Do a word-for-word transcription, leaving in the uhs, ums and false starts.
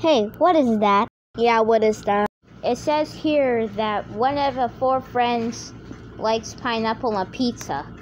Hey, what is that? Yeah, what is that? It says here that one of the four friends likes pineapple on pizza.